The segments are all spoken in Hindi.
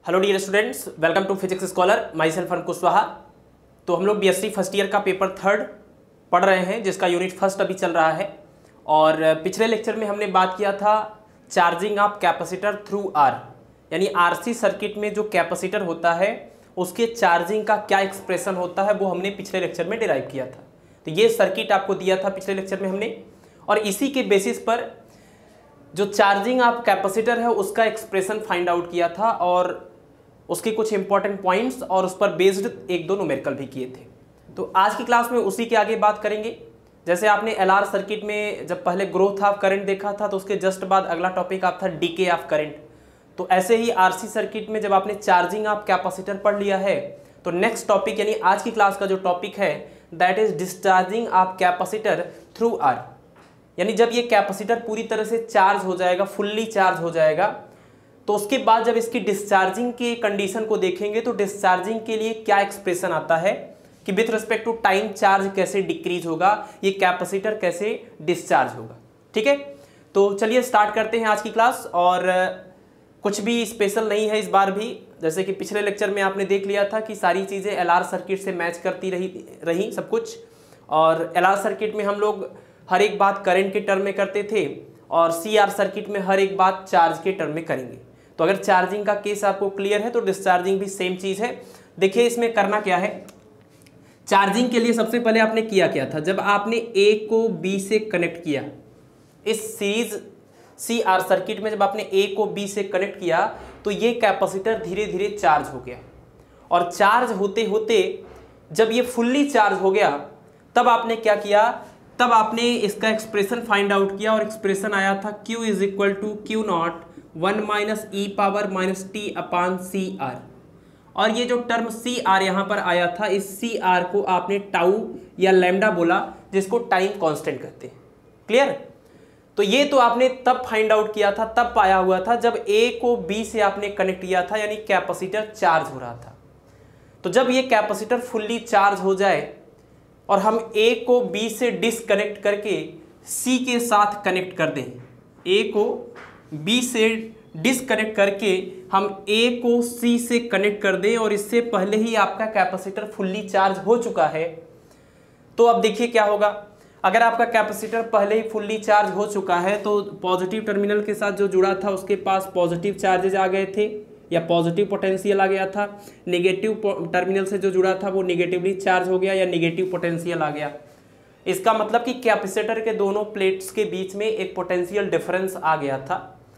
Hello dear students, welcome to physics scholar. My self Arun Kushwaha. तो हम लोग बीएससी फर्स्ट ईयर का पेपर 3 पढ़ रहे हैं, जिसका यूनिट फर्स्ट अभी चल रहा है। और पिछले लेक्चर में हमने बात किया था charging of capacitor through R, यानी आरसी सर्किट में जो कैपेसिटर होता है उसके चार्जिंग का क्या एक्सप्रेशन होता है, वो हमने पिछले लेक्चर में डिराइव किया था। तो ये सर्किट आपको दिया था पिछले लेक्चर में हमने, और इसी के बेसिस पर जो चार्जिंग ऑफ कैपेसिटर है उसका एक्सप्रेशन फाइंड आउट किया था, और उसके कुछ इंपॉर्टेंट पॉइंट्स और उस पर बेस्ड एक दो न्यूमेरिकल भी किए थे। तो आज की क्लास में उसी के आगे बात करेंगे। जैसे आपने एलआर सर्किट में जब पहले ग्रोथ ऑफ करंट देखा था, तो उसके जस्ट बाद अगला टॉपिक आप था डीके ऑफ करंट। तो ऐसे ही आरसी सर्किट में जब आपने चार्जिंग ऑफ कैपेसिटर पढ़ लिया है, तो नेक्स्ट टॉपिक यानी आज की क्लास का जो टॉपिक है that is discharging of capacitor through R, यानी जब ये कैपेसिटर पूरी तरह से चार्ज हो जाएगा, फुल्ली चार्ज हो जाएगा, तो उसके बाद जब इसकी डिस्चार्जिंग के कंडीशन को देखेंगे तो डिस्चार्जिंग के लिए क्या एक्सप्रेशन आता है कि with respect to time charge कैसे डिक्रीज होगा, ये कैपेसिटर कैसे डिस्चार्ज होगा। ठीक है, तो चलिए स्टार्ट करते हैं आज की क्लास। और कुछ भी स्पेशल नहीं है इस बार भी, जैसे कि पिछले लेक्चर में आपने देख लिया था कि सारी चीज़ें एलआर सर्किट से मैच करती रही सब कुछ। और एलआर सर्किट में हम लोग हर एक बात करंट के टर्म में करते थे, और सीआर सर्किट में हर एक बात चार्ज के टर्म में करेंगे। तो अगर चार्जिंग का केस आपको क्लियर है तो डिस्चार्जिंग भी सेम चीज़ है। देखिए इसमें करना क्या है, चार्जिंग के लिए सबसे पहले आपने किया क्या था, जब आपने ए को बी से कनेक्ट किया, इस सीरीज सीआर सर्किट में जब आपने ए को बी से कनेक्ट किया तो ये कैपेसिटर धीरे धीरे चार्ज हो गया, और चार्ज होते होते जब ये फुल्ली चार्ज हो गया तब आपने क्या किया, तब आपने इसका एक्सप्रेशन फाइंड आउट किया, और एक्सप्रेशन आया था Q is equal to Q naught 1 minus E power minus T upon C R. और ये जो टर्म सी आर यहाँ पर आया था, इस सी आर को आपने टाउ या लैम्डा बोला, जिसको टाइम कांस्टेंट कहते हैं। क्लियर? तो ये तो आपने तब फाइंड आउट किया था, तब पाया हुआ था जब ए को बी से आपने कनेक्ट किया था, यानी कैपेसिटर चार्ज हो रहा था। तो जब ये कैपेसिटर फुल्ली चार्ज हो जाए और हम ए को बी से डिसकनेक्ट करके सी के साथ कनेक्ट कर दें, ए को बी से डिसकनेक्ट करके हम ए को सी से कनेक्ट कर दें, और इससे पहले ही आपका कैपेसिटर फुल्ली चार्ज हो चुका है, तो अब देखिए क्या होगा। अगर आपका कैपेसिटर पहले ही फुल्ली चार्ज हो चुका है तो पॉजिटिव टर्मिनल के साथ जो जुड़ा था उसके पास पॉजिटिव चार्जेज आ गए थे या पॉजिटिव पोटेंशियल आ गया था, नेगेटिव टर्मिनल से जो जुड़ा था वो नेगेटिवली चार्ज हो गया या नेगेटिव पोटेंशियल आ गया। इसका मतलब कि कैपेसिटर के दोनों प्लेट्स के बीच में एक पोटेंशियल डिफरेंस आ गया था।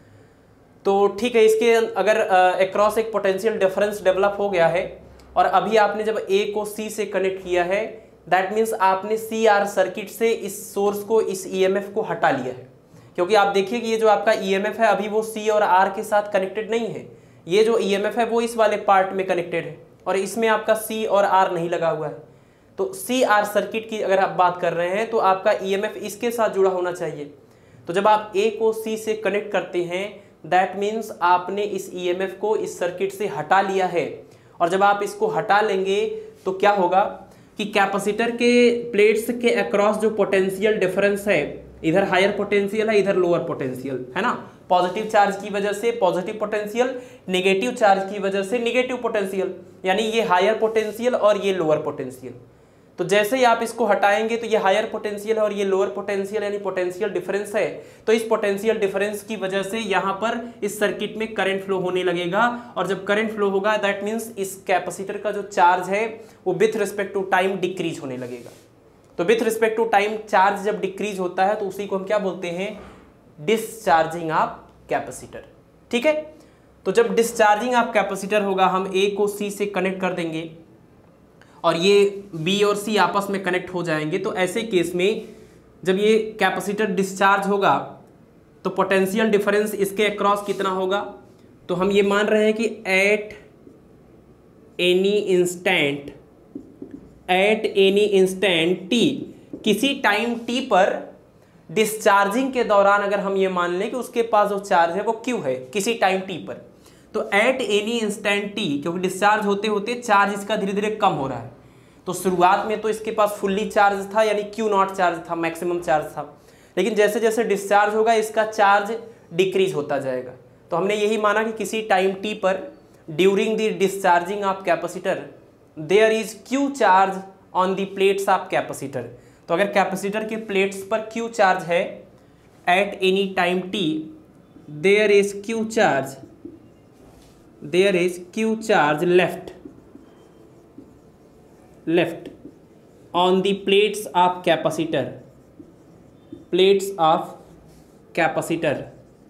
तो ठीक है, इसके अगर अक्रॉस एक पोटेंशियल डिफरेंस डेवलप हो गया है, और अभी आपने जब ए को सी से कनेक्ट किया है, दैट मीन्स आपने सी आर सर्किट से इस सोर्स को, इस ईएमएफ को हटा लिया है। क्योंकि आप देखिए कि ये जो आपका ईएमएफ है अभी वो सी और आर के साथ कनेक्टेड नहीं है, ये जो ईएमएफ है वो इस वाले पार्ट में कनेक्टेड है, और इसमें आपका सी और आर नहीं लगा हुआ है। तो सी आर सर्किट की अगर आप बात कर रहे हैं तो आपका ईएमएफ इसके साथ जुड़ा होना चाहिए। तो जब आप ए को सी से कनेक्ट करते हैं, दैट मीन्स आपने इस ईएमएफ को इस सर्किट से हटा लिया है, और जब आप इसको हटा लेंगे तो क्या होगा कि कैपेसिटर के प्लेट्स के अक्रॉस जो पोटेंशियल डिफरेंस है, इधर हायर पोटेंशियल है, इधर लोअर पोटेंशियल है ना, पॉजिटिव चार्ज की वजह से पॉजिटिव पोटेंशियल, नेगेटिव चार्ज की वजह से नेगेटिव पोटेंशियल, यानी ये हायर पोटेंशियल और ये लोअर पोटेंशियल। तो जैसे ही आप इसको हटाएंगे तो ये हायर पोटेंशियल है और ये लोअर पोटेंशियल, यानी पोटेंशियल डिफरेंस है। तो इस पोटेंशियल डिफरेंस की वजह से यहाँ पर इस सर्किट में करंट फ्लो होने लगेगा, और जब करंट फ्लो होगा दैट मीन्स इस कैपेसिटर का जो चार्ज है वो with respect to time decrease होने लगेगा। तो with respect to time charge जब डिक्रीज होता है तो उसी को हम क्या बोलते हैं, डिस्चार्जिंग ऑफ कैपेसिटर। ठीक है, तो जब डिस्चार्जिंग ऑफ कैपेसिटर होगा, हम ए को सी से कनेक्ट कर देंगे और ये बी और सी आपस में कनेक्ट हो जाएंगे। तो ऐसे केस में जब ये कैपेसिटर डिस्चार्ज होगा तो पोटेंशियल डिफरेंस इसके अक्रॉस कितना होगा, तो हम ये मान रहे हैं कि एट एनी इंस्टेंट टी, किसी टाइम टी पर डिस्चार्जिंग के दौरान अगर हम ये मान लें कि उसके पास जो चार्ज है वो क्यू है किसी टाइम टी पर, तो एट एनी इंस्टेंट टी, क्योंकि डिस्चार्ज होते होते चार्ज इसका धीरे धीरे कम हो रहा है। तो शुरुआत में तो इसके पास फुल्ली चार्ज था, यानी क्यू नॉट चार्ज था, मैक्सिमम चार्ज था, लेकिन जैसे जैसे डिस्चार्ज होगा इसका चार्ज डिक्रीज होता जाएगा। तो हमने यही माना कि किसी टाइम टी पर during the discharging of capacitor there is Q charge on the plates of capacitor. तो अगर कैपेसिटर के प्लेट्स पर क्यू चार्ज है at any time T, there is Q charge left on the plates of capacitor.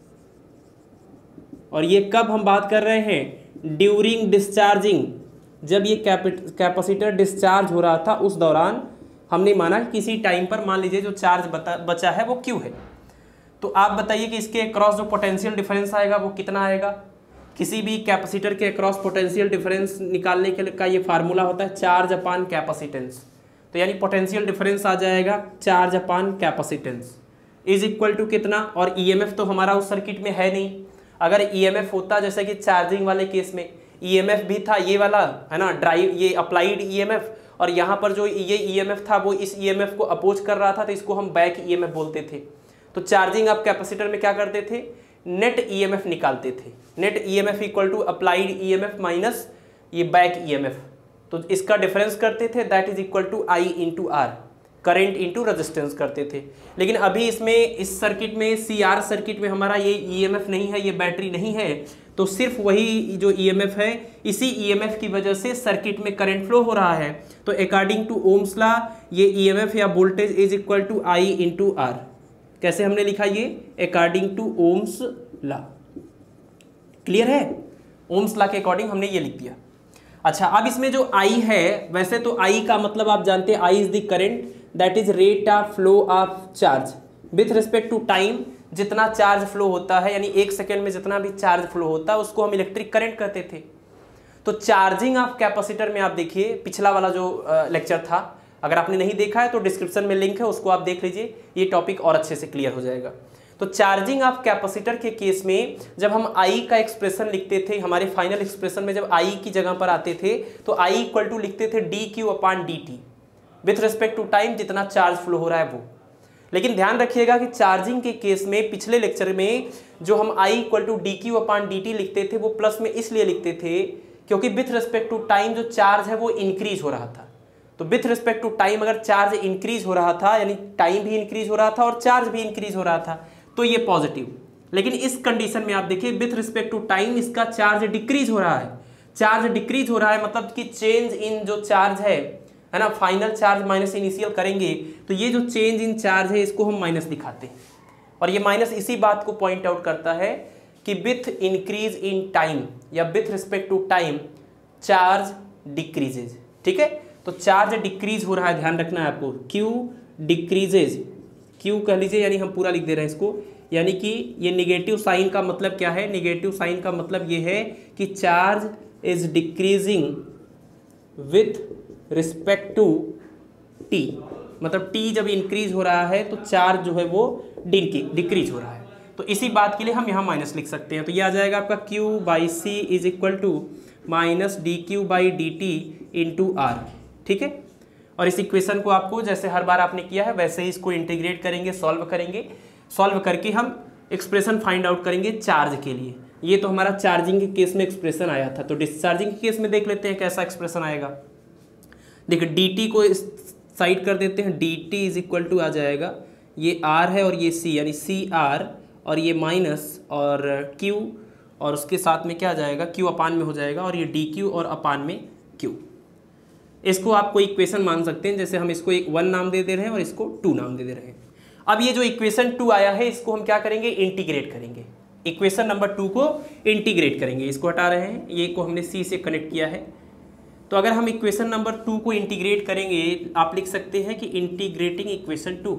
और ये कब हम बात कर रहे हैं? ड्यूरिंग डिस्चार्जिंग, जब ये कैपेसिटर डिस्चार्ज हो रहा था उस दौरान हमने माना कि किसी टाइम पर मान लीजिए जो चार्ज बचा है वो क्यू है। तो आप बताइए कि इसके अक्रॉस जो पोटेंशियल डिफरेंस आएगा वो कितना आएगा? किसी भी कैपेसिटर के अक्रॉस पोटेंशियल डिफरेंस निकालने के का ये फार्मूला होता है चार्ज अपॉन कैपेसिटेंस। तो यानी पोटेंशियल डिफरेंस आ जाएगा charge upon capacitance is equal to कितना? और ईएमएफ तो हमारा उस सर्किट में है नहीं। अगर ईएमएफ होता जैसे कि चार्जिंग वाले केस में ईएमएफ भी था ये वाला, है ना, ड्राइव, ये अप्लाइड ईएमएफ, और यहाँ पर जो ये ईएमएफ था वो इस ईएमएफ को अपोज कर रहा था, तो इसको हम बैक ईएमएफ बोलते थे। तो चार्जिंग आप कैपेसिटर में क्या करते थे? नेट ईएमएफ निकालते थे। Net EMF equal to applied EMF minus ये बैक ईएमएफ, तो इसका डिफरेंस करते थे, that is equal to I into R, current into resistance करते थे। लेकिन अभी इसमें इस सर्किट में सीआर सर्किट में हमारा ये ईएमएफ नहीं है, ये बैटरी नहीं है, तो सिर्फ वही जो ईएमएफ है, इसी ईएमएफ की वजह से सर्किट में करंट फ्लो हो रहा है। तो अकॉर्डिंग टू ओम्स लॉ ये ईएमएफ या voltage is equal to I into R. कैसे हमने लिखा ये? According to Ohm's law. Clear है? ओम्स लॉ के अकॉर्डिंग हमने ये लिख दिया। अच्छा, अब इसमें जो आई है, वैसे तो आई का मतलब आप जानते हैं, I is the current that is rate of flow of charge with respect to time. जितना चार्ज फ्लो होता है, यानी 1 सेकेंड में जितना भी चार्ज फ्लो होता है उसको हम इलेक्ट्रिक करंट कहते थे। तो चार्जिंग ऑफ कैपेसिटर में आप देखिए, पिछला वाला जो लेक्चर था, अगर आपने नहीं देखा है तो डिस्क्रिप्शन में लिंक है, उसको आप देख लीजिए, ये टॉपिक और अच्छे से क्लियर हो जाएगा। तो चार्जिंग ऑफ कैपेसिटर के केस में जब हम आई का एक्सप्रेशन लिखते थे, हमारे फाइनल एक्सप्रेशन में जब आई की जगह पर आते थे तो आई इक्वल टू लिखते थे D Q upon D T with respect to time, जितना चार्ज फ्लो हो रहा है वो। लेकिन ध्यान रखिएगा कि चार्जिंग के केस में पिछले लेक्चर में जो हम I equal to D Q upon D T लिखते थे वो प्लस में इसलिए लिखते थे क्योंकि विथ रिस्पेक्ट टू टाइम जो चार्ज है वो इंक्रीज हो रहा था। तो विथ रिस्पेक्ट टू टाइम अगर चार्ज इंक्रीज हो रहा था, यानी टाइम भी इंक्रीज हो रहा था और चार्ज भी इंक्रीज हो रहा था, तो ये पॉजिटिव। लेकिन इस कंडीशन में आप देखिए विथ रिस्पेक्ट टू टाइम इसका चार्ज डिक्रीज हो रहा है। चार्ज डिक्रीज हो रहा है मतलब कि चेंज इन जो चार्ज है ना, फाइनल चार्ज माइनस इनिशियल करेंगे तो ये जो चेंज इन चार्ज है इसको हम माइनस दिखाते हैं। और ये माइनस इसी बात को पॉइंट आउट करता है कि विथ इंक्रीज इन टाइम या with respect to time charge decreases. ठीक है, तो चार्ज डिक्रीज हो रहा है, ध्यान रखना है आपको। क्यू डिक्रीजेज, क्यू कह लीजिए, यानी हम पूरा लिख दे रहे हैं इसको, यानी कि ये निगेटिव साइन का मतलब क्या है? निगेटिव साइन का मतलब ये है कि charge is decreasing with respect to T, मतलब टी जब इंक्रीज हो रहा है तो चार्ज जो है वो डिक्रीज हो रहा है। तो इसी बात के लिए हम यहाँ माइनस लिख सकते हैं। तो ये आ जाएगा आपका Q by C is equal to minus D Q by D T into R. ठीक है, और इस इक्वेशन को आपको जैसे हर बार आपने किया है वैसे ही इसको इंटीग्रेट करेंगे, सॉल्व करेंगे। सॉल्व करके हम एक्सप्रेशन फाइंड आउट करेंगे चार्ज के लिए। ये तो हमारा चार्जिंग के केस में एक्सप्रेशन आया था, तो डिस्चार्जिंग के केस में देख लेते हैं कैसा एक्सप्रेशन आएगा। देखिए dt को इस साइड कर देते हैं, dt इज इक्वल टू आ जाएगा, ये r है और ये c, यानी सी आर, और ये माइनस और q, और उसके साथ में क्या आ जाएगा? q अपान में हो जाएगा, और ये dq और अपान में q। इसको आप कोई इक्वेशन मान सकते हैं, जैसे हम इसको एक 1 नाम दे दे रहे हैं और इसको 2 नाम दे दे रहे हैं। अब ये जो इक्वेशन 2 आया है इसको हम क्या करेंगे? इंटीग्रेट करेंगे। इक्वेशन नंबर 2 को इंटीग्रेट करेंगे, इसको हटा रहे हैं, ये को हमने c से कनेक्ट किया है। तो अगर हम इक्वेशन नंबर 2 को इंटीग्रेट करेंगे, आप लिख सकते हैं कि integrating equation 2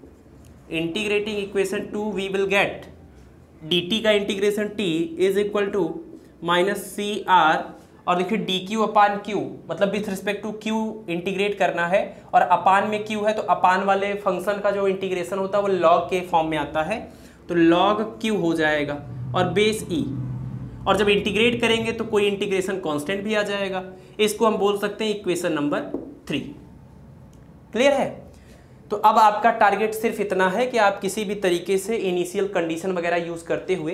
we will get dt का integration t is equal to minus C R, और देखिए डी क्यू अपान क्यू, मतलब with respect to Q integrate करना है, और अपान में क्यू है तो अपान वाले फंक्शन का जो इंटीग्रेशन होता है वो लॉग के फॉर्म में आता है, तो लॉग क्यू हो जाएगा और बेस ई। और जब इंटीग्रेट करेंगे तो कोई इंटीग्रेशन कांस्टेंट भी आ जाएगा। इसको हम बोल सकते हैं इक्वेशन नंबर 3। क्लियर है? तो अब आपका टारगेट सिर्फ इतना है कि आप किसी भी तरीके से इनिशियल कंडीशन वगैरह यूज करते हुए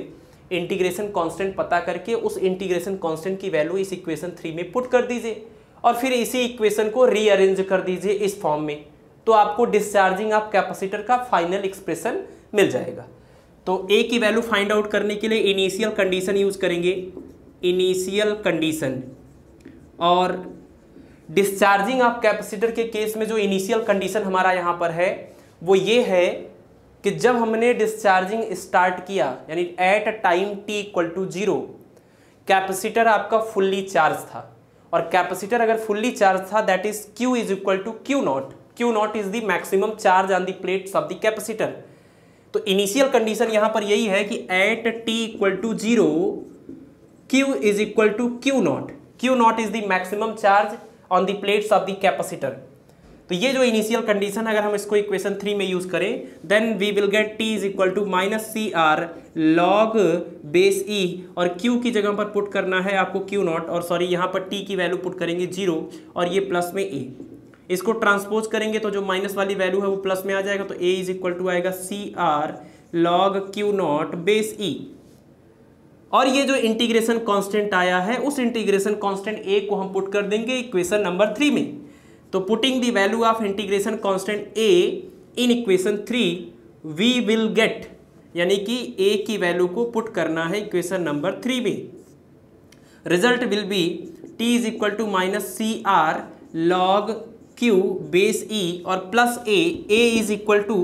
इंटीग्रेशन कांस्टेंट पता करके उस इंटीग्रेशन कांस्टेंट की वैल्यू इस इक्वेशन 3 में पुट कर दीजिए और फिर इसी इक्वेशन को रीअरेंज कर दीजिए इस फॉर्म में, तो आपको डिस्चार्जिंग ऑफ कैपेसिटर का फाइनल एक्सप्रेशन मिल जाएगा। तो ए की वैल्यू फाइंड आउट करने के लिए इनिशियल कंडीशन यूज करेंगे, इनिशियल कंडीशन। और डिस्चार्जिंग ऑफ कैपेसिटर के केस में जो इनिशियल कंडीशन हमारा यहाँ पर है वो ये है कि जब हमने डिस्चार्जिंग स्टार्ट किया यानी at time t equal to 0 capacitor आपका फुल्ली चार्ज था, और कैपेसिटर अगर फुल्ली चार्ज था that is q is equal to Q naught. Q naught is the maximum charge on the plates of the capacitor. तो इनिशियल कंडीशन यहाँ पर यही है कि at t equal to 0 q is equal to Q naught. Q naught is the maximum charge on the plates of the capacitor. तो ये जो इनिशियल कंडीशन अगर हम इसको इक्वेशन 3 में यूज करें then we will get t is equal to -CR log base e, और q की जगह पर पुट करना है आपको क्यू नॉट, और सॉरी यहाँ पर t की वैल्यू पुट करेंगे 0 और ये प्लस में a। इसको ट्रांसपोज करेंगे तो जो माइनस वाली वैल्यू है वो प्लस में आ जाएगा, तो a इज इक्वल टू आएगा CR log q naught base e। और ये जो इंटीग्रेशन कांस्टेंट आया है उस इंटीग्रेशन कांस्टेंट a को हम पुट कर देंगे इक्वेशन नंबर 3 में। तो putting the value of integration constant a in equation 3 we will get, यानी कि a की वैल्यू को पुट करना है इक्वेशन नंबर 3 में। Result will be t is equal to -CR log q base e और plus a is equal to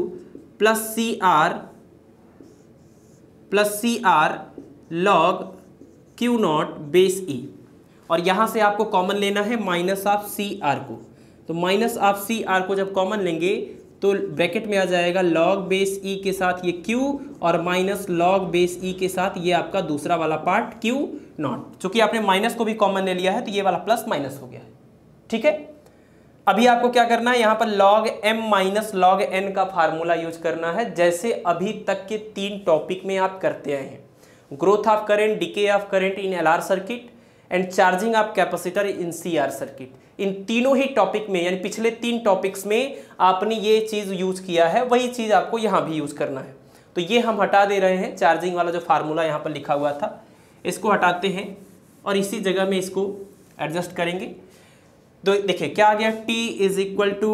plus CR log q naught base e, और यहाँ से आपको कॉमन लेना है माइनस ऑफ CR को। तो माइनस ऑफ CR को जब कॉमन लेंगे तो ब्रैकेट में आ जाएगा log बेस e के साथ ये q और माइनस log बेस e के साथ ये आपका दूसरा वाला पार्ट q नॉट। चूंकि आपने माइनस को भी कॉमन ले लिया है तो ये वाला प्लस माइनस हो गया है। ठीक है, अभी आपको क्या करना है, यहाँ पर log m minus log n का फार्मूला यूज करना है, जैसे अभी तक के 3 टॉपिक में आप करते आए हैं, growth of current, decay of current in LR circuit and charging of capacitor in CR circuit. इन तीनों ही टॉपिक में यानी पिछले 3 टॉपिक्स में आपने ये चीज़ यूज किया है, वही चीज़ आपको यहाँ भी यूज करना है। तो ये हम हटा दे रहे हैं, चार्जिंग वाला जो फार्मूला यहाँ पर लिखा हुआ था इसको हटाते हैं और इसी जगह में इसको एडजस्ट करेंगे। तो देखिए क्या आ गया, t is equal to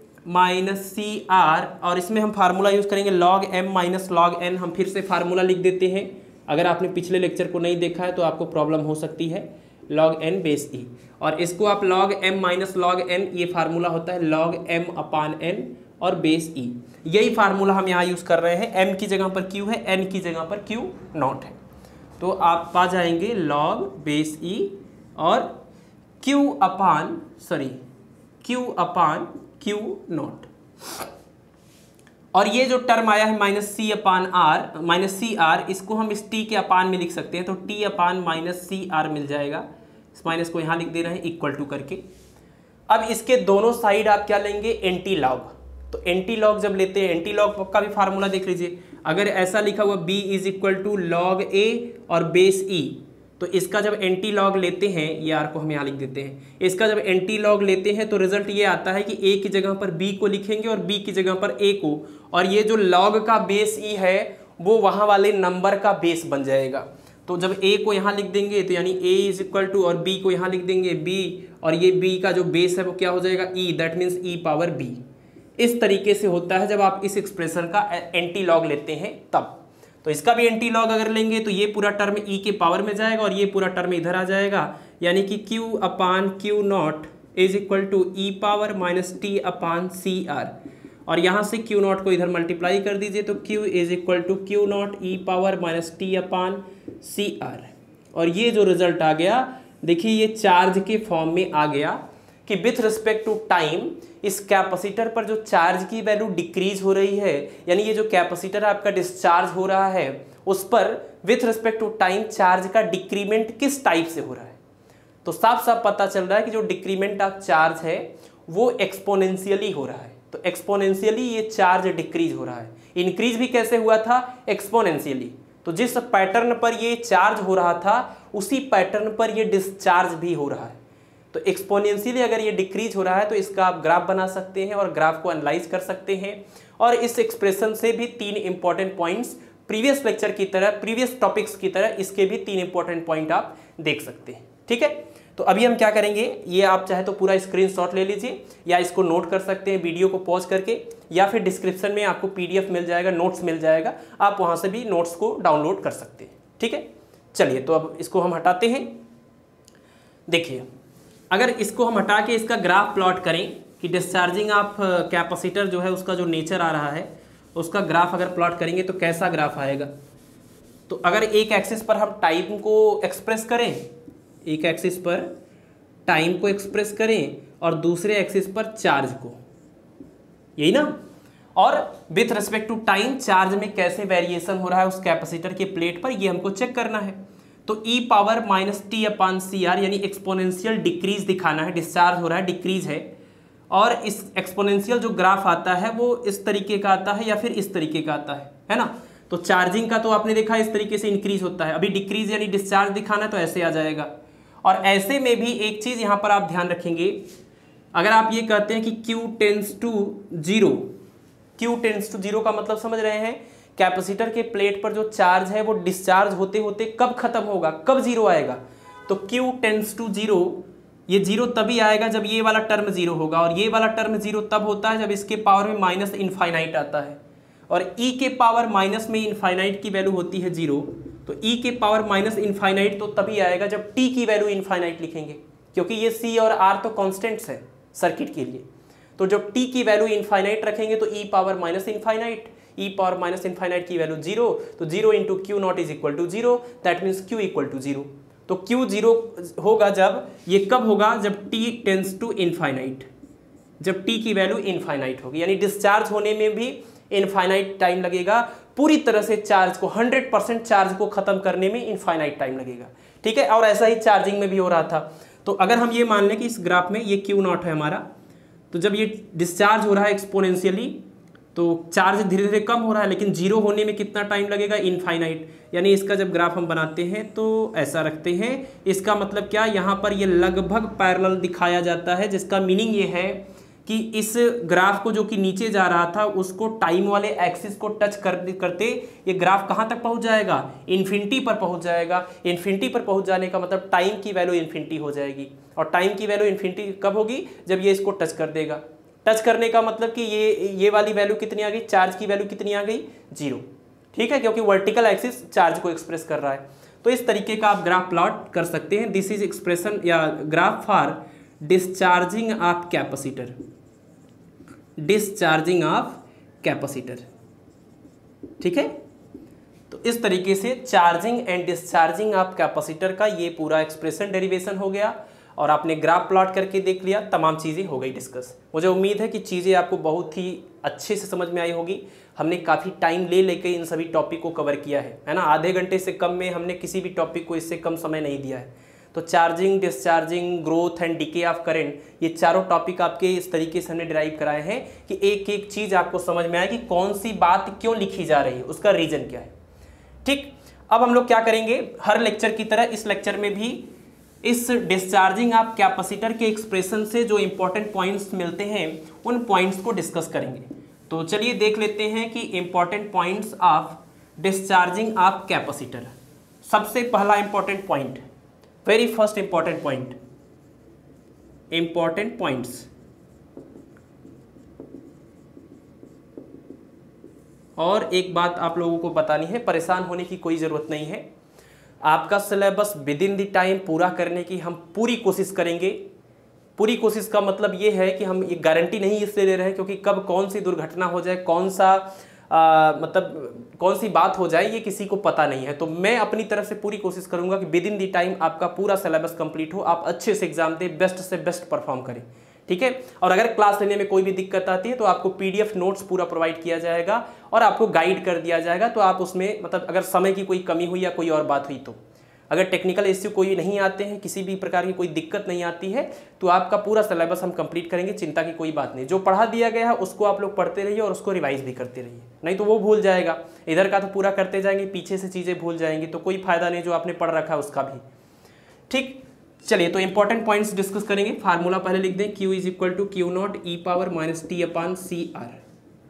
-CR और इसमें हम फार्मूला यूज करेंगे log m minus log n। हम फिर से फार्मूला लिख देते हैं, अगर आपने पिछले लेक्चर को नहीं देखा है तो आपको प्रॉब्लम हो सकती है। log n बेस e और इसको आप log m minus log n, ये फार्मूला होता है log m अपान n और बेस e। यही फार्मूला हम यहाँ यूज़ कर रहे हैं, m की जगह पर q है, n की जगह पर q नॉट है। तो आप पा जाएंगे log बेस e और q अपान q नॉट। और ये जो टर्म आया है -CR, इसको हम इस t के अपान में लिख सकते हैं, तो t अपान -CR मिल जाएगा। इस माइनस को यहाँ लिख दे रहे हैं इक्वल टू करके। अब इसके दोनों साइड आप क्या लेंगे, एंटी लॉग। तो एंटी लॉग जब लेते हैं, एंटी लॉग का भी फार्मूला देख लीजिए, अगर ऐसा लिखा हुआ b is equal to log a और बेस e, तो इसका जब एंटी लॉग लेते हैं, ये आर को हम यहाँ लिख देते हैं, इसका जब एंटी लॉग लेते हैं तो रिजल्ट ये आता है कि a की जगह पर b को लिखेंगे और b की जगह पर a को, और ये जो log का बेस e है वो वहाँ वाले नंबर का बेस बन जाएगा। तो जब a को यहाँ लिख देंगे तो यानी a इज इक्वल टू, और b को यहाँ लिख देंगे b, और ये b का जो बेस है वो क्या हो जाएगा e, that means e power b। इस तरीके से होता है जब आप इस एक्सप्रेशन का एंटी लॉग लेते हैं तब। तो इसका भी एंटी लॉग अगर लेंगे तो ये पूरा टर्म e के पावर में जाएगा और ये पूरा टर्म इधर आ जाएगा, यानी कि q upon q naught is equal to e power minus t upon CR, और यहाँ से q नॉट को इधर मल्टीप्लाई कर दीजिए तो q is equal to q naught e power minus t upon CR। और ये जो रिजल्ट आ गया, देखिए ये चार्ज के फॉर्म में आ गया कि विथ रिस्पेक्ट टू टाइम इस कैपेसिटर पर जो चार्ज की वैल्यू डिक्रीज हो रही है, यानी ये जो कैपेसिटर आपका डिस्चार्ज हो रहा है उस पर with respect to time charge का डिक्रीमेंट किस टाइप से हो रहा है। तो साफ साफ पता चल रहा है कि जो डिक्रीमेंट ऑफ चार्ज है वो एक्सपोनेंशियली हो रहा है। तो एक्सपोनेंशियली ये चार्ज डिक्रीज हो रहा है। इंक्रीज भी कैसे हुआ था, एक्सपोनेंशियली। तो जिस पैटर्न पर ये चार्ज हो रहा था उसी पैटर्न पर ये डिस्चार्ज भी हो रहा है। तो एक्सपोनेंशियली अगर ये डिक्रीज हो रहा है तो इसका आप ग्राफ बना सकते हैं और ग्राफ को एनालाइज कर सकते हैं, और इस एक्सप्रेशन से भी 3 इंपॉर्टेंट पॉइंट्स प्रीवियस लेक्चर की तरह, प्रीवियस टॉपिक्स की तरह इसके भी 3 इंपॉर्टेंट पॉइंट आप देख सकते हैं। ठीक है, तो अभी हम क्या करेंगे, ये आप चाहे तो पूरा स्क्रीनशॉट ले लीजिए या इसको नोट कर सकते हैं वीडियो को पॉज करके, या फिर डिस्क्रिप्शन में आपको पीडीएफ मिल जाएगा, नोट्स मिल जाएगा, आप वहाँ से भी नोट्स को डाउनलोड कर सकते हैं। ठीक है, चलिए तो अब इसको हम हटाते हैं। देखिए, अगर इसको हम हटा के इसका ग्राफ प्लॉट करें कि डिस्चार्जिंग ऑफ कैपेसिटर जो है उसका जो नेचर आ रहा है उसका ग्राफ अगर प्लॉट करेंगे तो कैसा ग्राफ आएगा। तो अगर एक एक्सिस पर हम टाइम को एक्सप्रेस करें, एक एक्सिस पर टाइम को एक्सप्रेस करें और दूसरे एक्सिस पर चार्ज को, यही ना, और with respect to time charge में कैसे वेरिएशन हो रहा है उस कैपेसिटर के प्लेट पर, ये हमको चेक करना है। तो e power minus T upon C R यानी एक्सपोनेंशियल डिक्रीज दिखाना है, डिस्चार्ज हो रहा है, डिक्रीज है, और इस एक्सपोनेंशियल जो ग्राफ आता है वो इस तरीके का आता है या फिर इस तरीके का आता है ना। तो चार्जिंग का तो आपने देखा इस तरीके से इंक्रीज होता है, अभी डिक्रीज यानी डिस्चार्ज दिखाना तो ऐसे आ जाएगा। और ऐसे में भी एक चीज़ यहाँ पर आप ध्यान रखेंगे, अगर आप ये कहते हैं कि Q tends to zero, Q tends to zero का मतलब समझ रहे हैं, कैपेसिटर के प्लेट पर जो चार्ज है वो डिस्चार्ज होते होते कब खत्म होगा, कब जीरो आएगा। तो Q टेंस टू जीरो, ये जीरो तभी आएगा जब ये वाला टर्म जीरो होगा, और ये वाला टर्म जीरो तब होता है जब इसके पावर में माइनस इनफाइनाइट आता है, और e के पावर माइनस में इनफाइनाइट की वैल्यू होती है जीरो। तो e के पावर माइनस इनफाइनाइट तो तभी आएगा जब t की वैल्यू इनफाइनाइट लिखेंगे, क्योंकि ये c और r तो कांस्टेंट्स है सर्किट के लिए। तो जब t की वैल्यू इनफाइनाइट रखेंगे तो e power minus infinite, e power minus infinite की वैल्यू जीरो, तो zero into q naught is equal to zero, that means q equal to zero. तो q जीरो होगा जब, ये कब होगा, जब t टेंस टू इनफाइनाइट, जब t की वैल्यू इनफाइनाइट होगी, यानी डिस्चार्ज होने में भी इनफाइनाइट टाइम लगेगा, पूरी तरह से चार्ज को 100% चार्ज को खत्म करने में इनफाइनाइट टाइम लगेगा। ठीक है, और ऐसा ही चार्जिंग में भी हो रहा था। तो अगर हम ये मान लें कि इस ग्राफ में ये Q नॉट है हमारा, तो जब ये डिस्चार्ज हो रहा है एक्सपोनेंशियली तो चार्ज धीरे धीरे कम हो रहा है, लेकिन जीरो होने में कितना टाइम लगेगा, इनफाइनाइट। यानी इसका जब ग्राफ हम बनाते हैं तो ऐसा रखते हैं, इसका मतलब क्या, यहाँ पर ये लगभग पैरेलल दिखाया जाता है, जिसका मीनिंग ये है कि इस ग्राफ को जो कि नीचे जा रहा था उसको टाइम वाले एक्सिस को टच करते ये ग्राफ कहाँ तक पहुँच जाएगा, इन्फिनिटी पर पहुँच जाएगा। इन्फिनिटी पर पहुँच जाने का मतलब टाइम की वैल्यू इन्फिनिटी हो जाएगी, और टाइम की वैल्यू इन्फिनिटी कब होगी, जब ये इसको टच कर देगा। टच करने का मतलब कि ये वाली वैल्यू कितनी आ गई, चार्ज की वैल्यू कितनी आ गई, जीरो। ठीक है, क्योंकि वर्टिकल एक्सिस चार्ज को एक्सप्रेस कर रहा है। तो इस तरीके का आप ग्राफ प्लॉट कर सकते हैं। दिस इज एक्सप्रेशन या graph for discharging of capacitor, discharging of capacitor. ठीक है, तो इस तरीके से charging and discharging of capacitor का ये पूरा एक्सप्रेशन डेरिवेशन हो गया, और आपने ग्राफ प्लॉट करके देख लिया, तमाम चीज़ें हो गई डिस्कस। मुझे उम्मीद है कि चीज़ें आपको बहुत ही अच्छे से समझ में आई होगी। हमने काफ़ी टाइम ले लेकर इन सभी टॉपिक को कवर किया है ना, आधे घंटे से कम में हमने किसी भी टॉपिक को इससे कम समय नहीं दिया है। तो charging, discharging, growth and decay of current, ये चारों टॉपिक आपके इस तरीके से हमने डिराइव कराए हैं कि एक एक चीज़ आपको समझ में आए कि कौन सी बात क्यों लिखी जा रही है, उसका रीज़न क्या है। ठीक, अब हम लोग क्या करेंगे, हर लेक्चर की तरह इस लेक्चर में भी इस डिस्चार्जिंग ऑफ कैपेसिटर के एक्सप्रेशन से जो इंपॉर्टेंट पॉइंट्स मिलते हैं उन पॉइंट्स को डिस्कस करेंगे। तो चलिए देख लेते हैं कि important points of discharging of capacitor. सबसे पहला important point, very first important point, important points. और एक बात आप लोगों को बतानी है, परेशान होने की कोई ज़रूरत नहीं है। आपका syllabus within the time पूरा करने की हम पूरी कोशिश करेंगे। पूरी कोशिश का मतलब ये है कि हम ये गारंटी नहीं इसलिए ले रहे हैं क्योंकि कब कौन सी दुर्घटना हो जाए, कौन सा मतलब कौन सी बात हो जाए, ये किसी को पता नहीं है। तो मैं अपनी तरफ से पूरी कोशिश करूंगा कि विद इन द टाइम आपका पूरा सिलेबस कंप्लीट हो, आप अच्छे से एग्जाम दें, बेस्ट से बेस्ट परफॉर्म करें। ठीक है, और अगर क्लास लेने में कोई भी दिक्कत आती है तो आपको पीडीएफ नोट्स पूरा प्रोवाइड किया जाएगा और आपको गाइड कर दिया जाएगा। तो आप उसमें मतलब अगर समय की कोई कमी हुई या कोई और बात हुई, तो अगर टेक्निकल इश्यू कोई नहीं आते हैं, किसी भी प्रकार की कोई दिक्कत नहीं आती है, तो आपका पूरा सिलेबस हम कंप्लीट करेंगे, चिंता की कोई बात नहीं। जो पढ़ा दिया गया है उसको आप लोग पढ़ते रहिए और उसको रिवाइज भी करते रहिए, नहीं तो वो भूल जाएगा। इधर का तो पूरा करते जाएंगे, पीछे से चीज़ें भूल जाएंगी, तो कोई फायदा नहीं जो आपने पढ़ रखा है उसका भी। ठीक, चलिए तो इंपॉर्टेंट पॉइंट्स डिस्कस करेंगे। फार्मूला पहले लिख दें, Q is equal to Q naught e power minus T upon C R.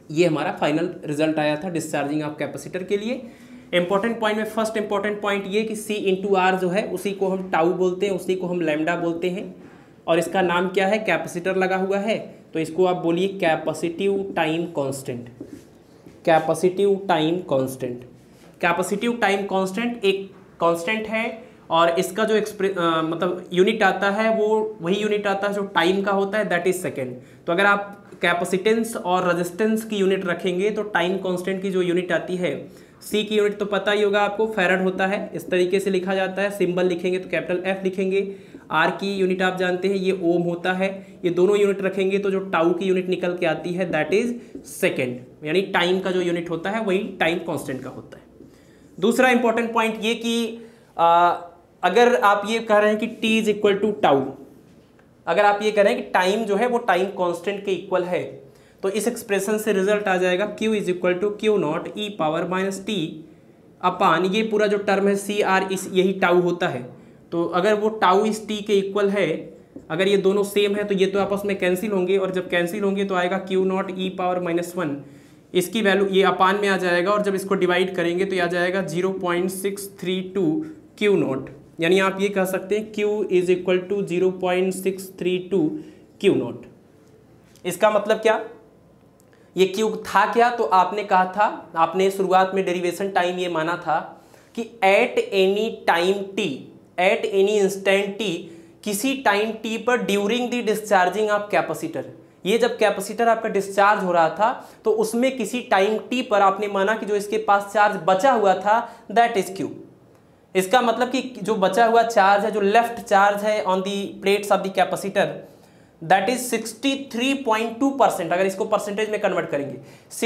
ये हमारा फाइनल रिजल्ट आया था डिस्चार्जिंग ऑफ कैपेसिटर के लिए। इंपॉर्टेंट पॉइंट में फर्स्ट इंपॉर्टेंट पॉइंट ये कि C इंटू आर जो है उसी को हम टाउ बोलते हैं, उसी को हम लैम्डा बोलते हैं, और इसका नाम क्या है, कैपेसिटर लगा हुआ है, तो इसको आप बोलिए capacitive time constant. Capacitive time constant, capacitive time constant एक कांस्टेंट है, और इसका जो मतलब यूनिट आता है वो वही यूनिट आता है जो टाइम का होता है, दैट इज सेकेंड। तो अगर आप कैपेसिटेंस और रेजिस्टेंस की यूनिट रखेंगे तो टाइम कांस्टेंट की जो यूनिट आती है, सी की यूनिट तो पता ही होगा आपको, फैराड होता है, इस तरीके से लिखा जाता है, सिंबल लिखेंगे तो कैपिटल एफ लिखेंगे। आर की यूनिट आप जानते हैं, ये ओम होता है। ये दोनों यूनिट रखेंगे तो जो टाउ की यूनिट निकल के आती है दैट इज सेकेंड, यानी टाइम का जो यूनिट होता है वही टाइम कांस्टेंट का होता है। दूसरा इंपॉर्टेंट पॉइंट ये कि अगर आप ये कह रहे हैं कि t is equal to tau, अगर आप ये कह रहे हैं कि टाइम जो है वो टाइम कांस्टेंट के इक्वल है, तो इस एक्सप्रेशन से रिजल्ट आ जाएगा q is equal to Q naught e power minus T upon, ये पूरा जो टर्म है सी आर, इस यही टाउ होता है। तो अगर वो टाउ इस टी के इक्वल है, अगर ये दोनों सेम है तो ये तो आपस में कैंसिल होंगे, और जब कैंसिल होंगे तो आएगा q naught e power minus one, इसकी वैल्यू ये अपान में आ जाएगा, और जब इसको डिवाइड करेंगे तो ये आ जाएगा 0.632 क्यू नॉट, यानी आप ये कह सकते हैं Q is equal to 0.632 q naught. इसका मतलब क्या, ये Q था क्या, तो आपने कहा था, आपने शुरुआत में डेरिवेशन टाइम ये माना था कि at any time t, at any instant t, किसी टाइम t पर during the discharging of capacitor, ये जब कैपेसिटर आपका डिस्चार्ज हो रहा था तो उसमें किसी टाइम t पर आपने माना कि जो इसके पास चार्ज बचा हुआ था दैट इज Q। इसका मतलब कि जो बचा हुआ चार्ज है, जो लेफ्ट चार्ज है on the plates of the capacitor, that is 63.2%, अगर इसको परसेंटेज में कन्वर्ट करेंगे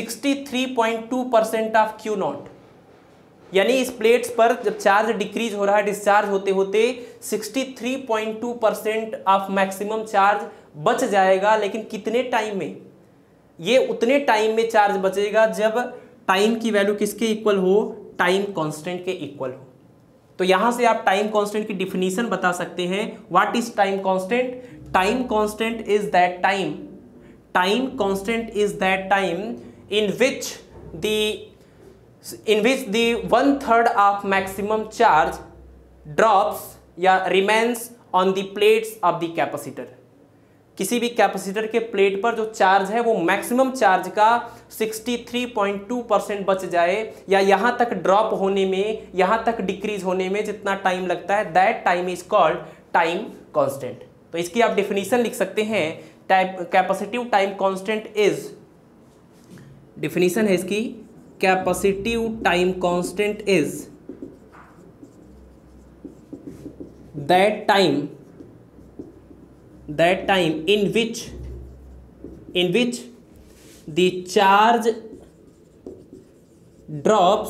63.2% ऑफ क्यू नॉट, यानी इस प्लेट्स पर जब चार्ज डिक्रीज हो रहा है, डिस्चार्ज होते होते 63.2% ऑफ मैक्सिमम चार्ज बच जाएगा। लेकिन कितने टाइम में, ये उतने टाइम में चार्ज बचेगा जब टाइम की वैल्यू किसके इक्वल हो, टाइम कांस्टेंट के इक्वल हो। तो यहां से आप टाइम कांस्टेंट की डिफिनीशन बता सकते हैं। What is time constant, time constant is that time, time constant is that time in which the 1/3 of maximum charge drops या remains on the plates of the capacitor. किसी भी कैपेसिटर के प्लेट पर जो चार्ज है वो मैक्सिमम चार्ज का 63.2% बच जाए, या यहां तक ड्रॉप होने में, यहां तक डिक्रीज होने में जितना टाइम लगता है, that time is called time constant. तो इसकी आप डेफिनेशन लिख सकते हैं, capacitive time constant is, definition है इसकी, capacitive time constant is that time in which the charge drops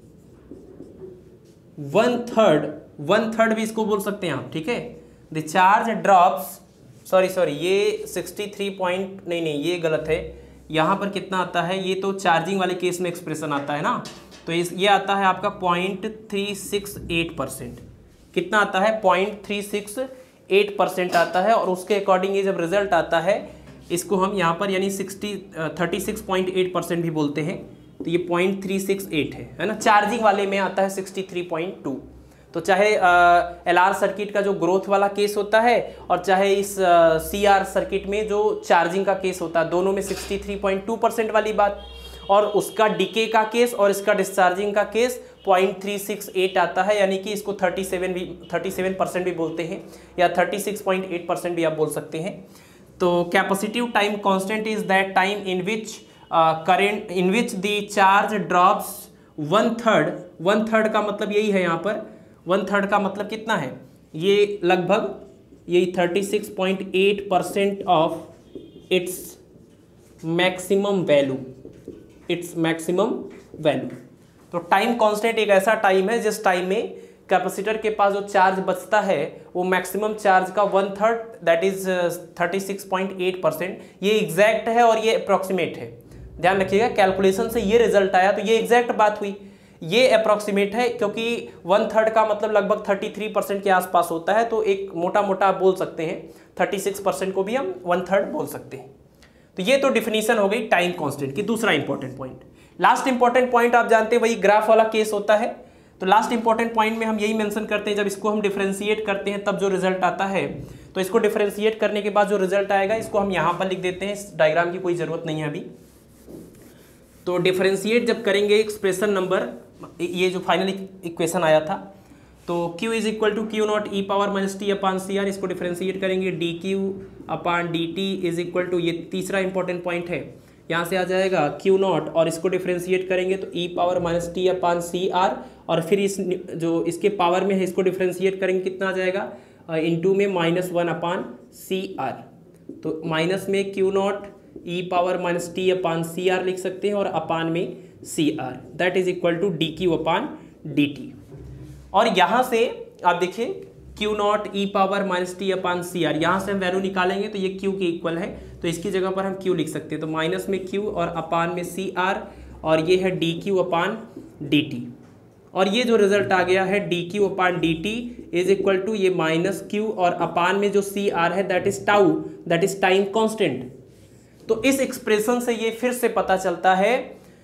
1/3 भी इसको बोल सकते हैं आप, ठीक है। the charge drops, सॉरी ये 63 ये गलत है, यहाँ पर कितना आता है, ये तो चार्जिंग वाले केस में एक्सप्रेशन आता है ना, तो ये आता है आपका 0.368%। कितना आता है, 0.368% आता है, और उसके अकॉर्डिंग ये जब रिजल्ट आता है इसको हम यहाँ पर यानी 36.8% भी बोलते हैं, तो ये 0.368 है ना। चार्जिंग वाले में आता है 63.2। तो चाहे LR सर्किट का जो ग्रोथ वाला केस होता है और चाहे इस CR सर्किट में जो चार्जिंग का केस होता है, दोनों में 63.2% वाली बात, और उसका डीके का केस और इसका डिस्चार्जिंग का केस 0.368 आता है, यानी कि इसको 37% भी बोलते हैं, या 36.8% भी आप बोल सकते हैं। तो capacitive time constant is that time in which the charge drops 1/3 का मतलब यही है, यहाँ पर 1/3 का मतलब कितना है, ये लगभग यही 36.8% ऑफ इट्स मैक्सिमम वैल्यू। तो टाइम कांस्टेंट एक ऐसा टाइम है जिस टाइम में कैपेसिटर के पास जो चार्ज बचता है वो मैक्सिमम चार्ज का 1/3 दैट इज 36.8%। ये एग्जैक्ट है और ये अप्रॉक्सीमेट है, ध्यान रखिएगा, कैलकुलेशन से ये रिजल्ट आया तो ये एग्जैक्ट बात हुई, ये अप्रॉक्सीमेट है क्योंकि 1/3 का मतलब लगभग 33% के आसपास होता है, तो एक मोटा मोटा आप बोल सकते हैं 36% को भी हम 1/3 बोल सकते हैं। तो ये तो डिफिनीशन हो गई टाइम कांस्टेंट की। दूसरा important point, last important point आप जानते हैं वही ग्राफ वाला केस होता है। तो लास्ट इंपॉर्टेंट पॉइंट में हम यही मेंशन करते हैं, जब इसको हम डिफरेंशिएट करते हैं तब जो रिजल्ट आता है, तो इसको डिफरेंशिएट करने के बाद जो रिजल्ट आएगा इसको हम यहाँ पर लिख देते हैं, इस डायग्राम की कोई ज़रूरत नहीं है अभी। तो डिफरेंशिएट जब करेंगे एक्सप्रेशन नंबर, ये जो फाइनल इक्वेशन आया था, तो Q is equal to Q naught e power minus T upon C R, इसको डिफरेंशिएट करेंगे d Q upon d t is equal to, ये तीसरा इंपॉर्टेंट पॉइंट है, यहाँ से आ जाएगा क्यू नॉट और इसको डिफरेंशिएट करेंगे तो e power minus T upon C R, और फिर इस जो इसके पावर में है इसको डिफरेंशिएट करेंगे कितना आ जाएगा, इनटू में -1 अपान सी आर। तो माइनस में q naught e power minus T upon C R लिख सकते हैं और अपान में C R, that is equal to D Q upon d t. और यहाँ से आप देखिए q naught e power minus T upon C R, यहाँ से हम वैल्यू निकालेंगे तो ये क्यू के इक्वल है, तो इसकी जगह पर हम क्यू लिख सकते हैं, तो माइनस में क्यू और अपान में सी आर, और ये है d Q upon d t. और ये जो रिजल्ट आ गया है d Q upon d t is equal to ये माइनस क्यू और अपान में जो सी आर है that is tau, that is time constant. तो इस एक्सप्रेशन से ये फिर से पता चलता है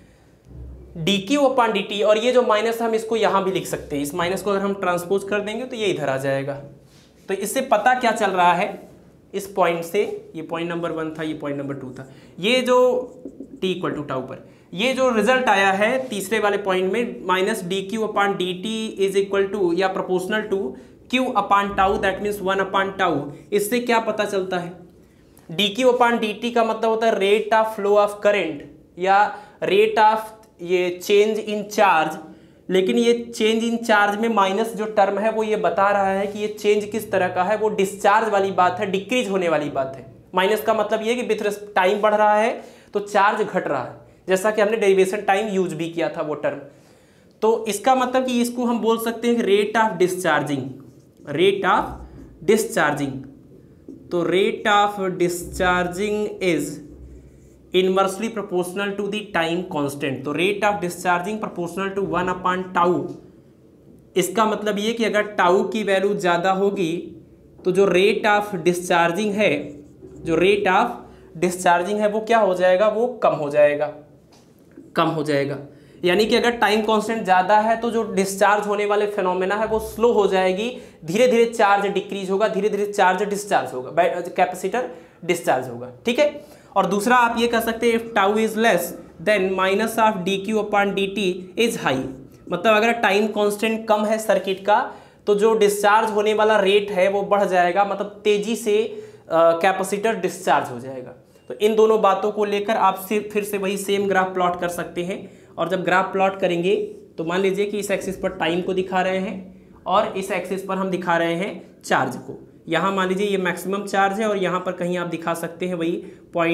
d Q upon d t, और ये जो माइनस हम इसको यहाँ भी लिख सकते हैं, इस माइनस को अगर हम ट्रांसपोज कर देंगे तो ये इधर आ जाएगा। तो इससे पता क्या चल रहा है इस पॉइंट से, ये पॉइंट नंबर 1 था, ये पॉइंट नंबर 2 था, ये जो टी इक्वल टू टाउ पर ये जो रिजल्ट आया है तीसरे वाले पॉइंट में minus D Q upon d t is equal to या proportional to q upon tau, that means 1 upon tau. इससे क्या पता चलता है, d Q upon d t का मतलब होता है rate of flow of current या रेट ऑफ ये चेंज इन चार्ज, लेकिन ये चेंज इन चार्ज में माइनस जो टर्म है वो ये बता रहा है कि ये चेंज किस तरह का है, वो डिस्चार्ज वाली बात है, डिक्रीज होने वाली बात है। माइनस का मतलब ये कि विथ टाइम बढ़ रहा है तो चार्ज घट रहा है, जैसा कि हमने डेरिवेशन टाइम यूज भी किया था वो टर्म। तो इसका मतलब कि इसको हम बोल सकते हैं कि rate of discharging, rate of discharging, तो rate of discharging is inversely proportional to the time constant. तो rate of discharging proportional to 1 upon tau, इसका मतलब ये कि अगर टाउ की वैल्यू ज़्यादा होगी तो जो रेट ऑफ डिस्चार्जिंग है, जो रेट ऑफ डिस्चार्जिंग है वो क्या हो जाएगा, वो कम हो जाएगा, कम हो जाएगा। यानी कि अगर टाइम कांस्टेंट ज़्यादा है तो जो डिस्चार्ज होने वाले फिनोमेना है वो स्लो हो जाएगी, धीरे धीरे चार्ज डिक्रीज होगा, धीरे धीरे चार्ज डिस्चार्ज होगा, कैपेसिटर डिस्चार्ज होगा, ठीक है। और दूसरा आप ये कह सकते हैं if tau is less than minus of d Q upon d t is high, मतलब अगर टाइम कांस्टेंट कम है सर्किट का तो जो डिस्चार्ज होने वाला रेट है वो बढ़ जाएगा, मतलब तेजी से कैपेसिटर डिस्चार्ज हो जाएगा। तो इन दोनों बातों को लेकर आप फिर से वही सेम ग्राफ प्लॉट कर सकते हैं, और जब ग्राफ प्लॉट करेंगे तो मान लीजिए कि इस एक्सिस पर टाइम को दिखा रहे हैं और इस एक्सिस पर हम दिखा रहे हैं चार्ज को। यहाँ मान लीजिए ये मैक्सिमम चार्ज है और यहाँ पर कहीं आप दिखा सकते हैं वही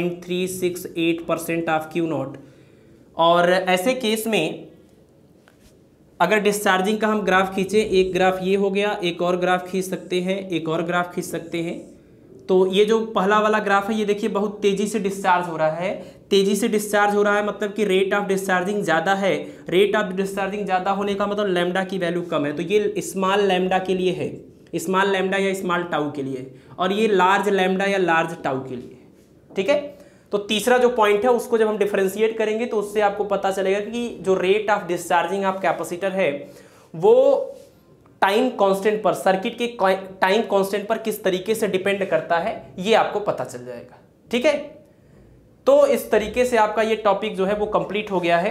0.368% ऑफ क्यू नॉट। और ऐसे केस में अगर डिस्चार्जिंग का हम ग्राफ खींचें, एक ग्राफ ये हो गया, एक और ग्राफ खींच सकते हैं, एक और ग्राफ खींच सकते हैं। तो ये जो पहला वाला ग्राफ है ये देखिए बहुत तेज़ी से डिस्चार्ज हो रहा है, तेज़ी से डिस्चार्ज हो रहा है मतलब कि रेट ऑफ डिस्चार्जिंग ज़्यादा है। रेट ऑफ डिस्चार्जिंग ज़्यादा होने का मतलब लैम्डा की वैल्यू कम है, तो ये स्मॉल लैम्डा के लिए है, स्मॉल लैम्डा या स्मॉल टाउ के लिए, और ये लार्ज लैम्डा या लार्ज टाउ के लिए, ठीक है। तो तीसरा जो पॉइंट है उसको जब हम डिफरेंशिएट करेंगे तो उससे आपको पता चलेगा कि जो rate of discharging of capacitor है वो टाइम कांस्टेंट पर, सर्किट के टाइम कांस्टेंट पर किस तरीके से डिपेंड करता है, ये आपको पता चल जाएगा, ठीक है। तो इस तरीके से आपका ये टॉपिक जो है वो कंप्लीट हो गया है।